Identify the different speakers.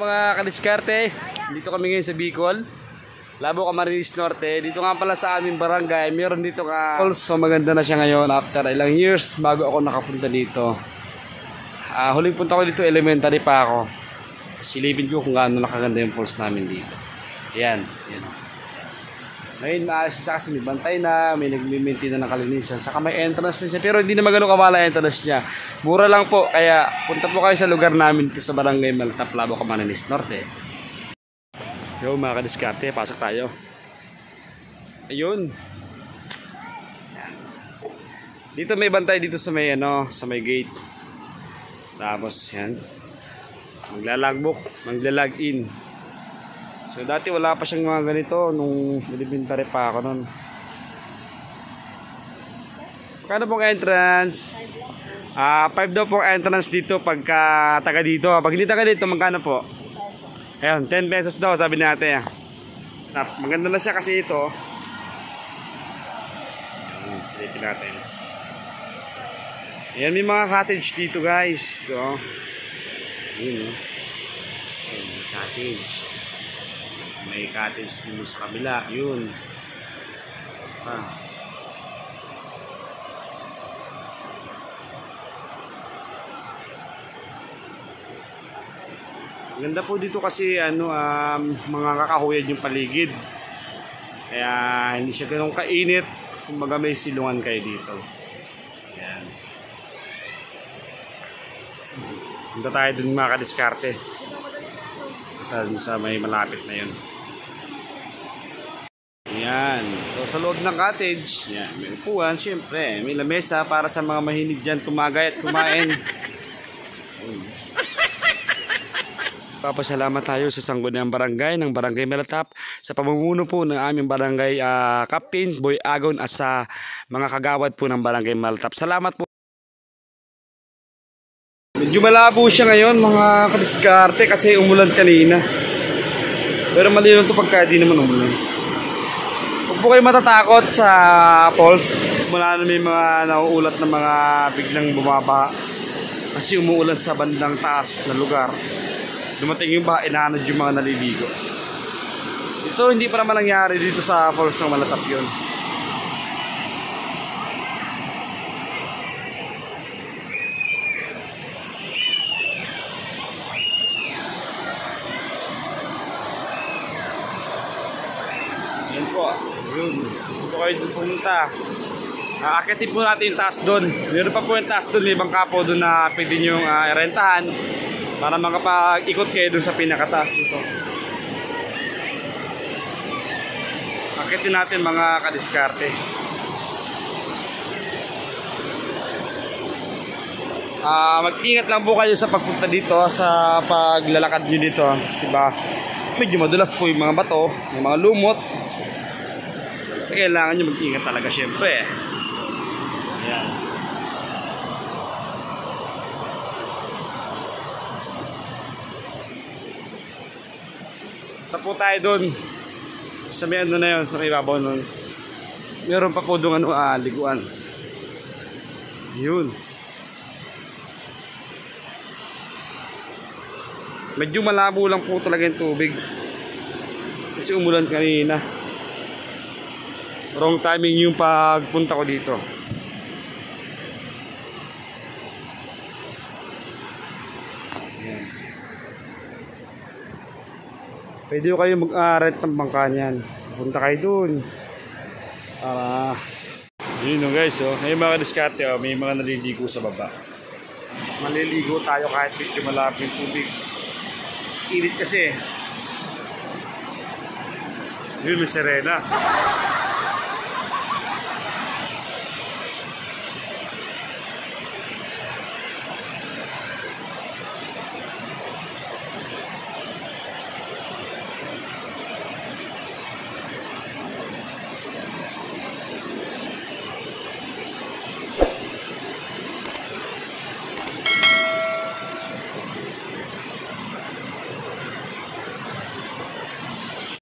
Speaker 1: Mga kadiskarte, dito kami ngayon sa Bicol, Labo, Camarines Norte. Dito nga pala sa aming barangay, meron dito ka falls. So maganda na siya ngayon after ilang years bago ako nakapunta dito. Huling punta ko dito, elementary pa ako. Silipin ko kung gaano nakaganda yung falls namin dito. Yan. Ngayon maayos siya kasi may bantay na, may nag-maintain na ng kalinisan. Saka may entrance na siya, pero hindi na magano kamala entrance niya. Mura lang po, kaya punta po kayo sa lugar namin dito sa barangay Malatap, Labo, Camarines Norte. Yo mga kadiskarte, pasok tayo. Ayun. Dito may bantay dito sa may sa may gate. Tapos yan. Maglalagbook, maglalagin. So dati wala pa siyang mga ganito nung elementary pa ako noon. Kano pong entrance? 5 daw pong entrance dito pagka taga dito. Pag hindi taga dito, magkano po? Ayun, 10 pesos daw sabi natin. Maganda na siya kasi ito. Silipin natin. Ayan, may mga cottage dito guys. Ito. Ayan, cottage. May cottage dito sa kabila. Yun. Ganda po dito kasi mga kakahuyad yung paligid. Kaya hindi siya ganun kainit. Kumbaga may silungan kayo dito. Ayan. Punta tayo dun mga kadiskarte. Dun sa may malapit na yun. Ayan. So sa loob ng cottage, yan, may upuan, syempre. May lamesa para sa mga mahilig dyan tumagay at kumain. Papasalamat tayo sa sangguniang barangay ng Barangay Malatap sa pamumuno po ng aming barangay Captain Boy Agon at sa mga kagawad po ng Barangay Malatap. Salamat po. Medyo malabo siya ngayon mga kadiskarte kasi umulan kanina. Pero malinaw ito pagka di naman umulan. Huwag po kayo matatakot sa falls. Mula na may mga nauulat na mga biglang bumaba. Kasi umuulan sa bandang taas na lugar. Dumating yung baha, inaanod yung mga naliligo. Ito hindi pa naman nangyari dito sa falls ng Malatap yun. Yan po. Yun. Dito kayo pumunta. Akitin po natin yung taas doon. Meron pa po yung taas doon. May bangka po doon na pwede nyo rentahan. Para makapag-ikot kayo dun sa pinakataas dito. Akitin natin mga kadiskarte. Mag-ingat lang po kayo sa pagpunta dito, sa paglalakad nyo dito. Kasi ba, medyo madulas po yung mga bato, yung mga lumot. So, kailangan nyo mag-ingat talaga syempre. Ayan. Po tayo doon sa may na yun, sa may babaw nun. Meron pa po doon liguan. Yun. Medyo malabo lang po talaga yung tubig kasi umulan kanina. Wrong timing yung pagpunta ko dito. Pwede kayo mag-rent ng bangka niyan. Punta kayo dun. Yun guys, may mga diskarte, may mga naliligo sa baba. Maliligo tayo kahit medyo malapit yung tubig. Init kasi. Yun, may sirena.